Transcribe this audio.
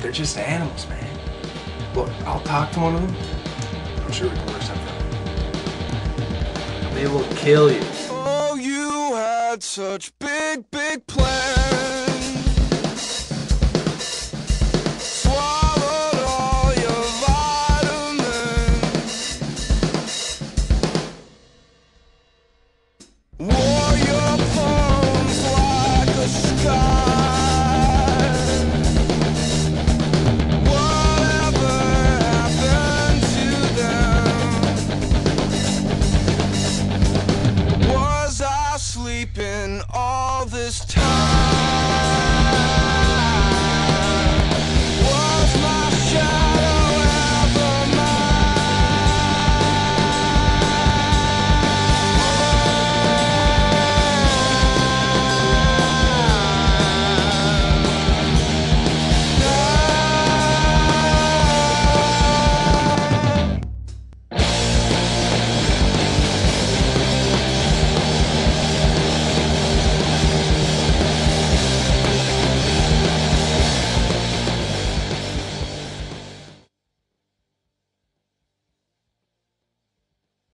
They're just animals, man. Look, I'll talk to one of them. I'm sure we can work something out. They will kill you. Oh, you had such big, big plans.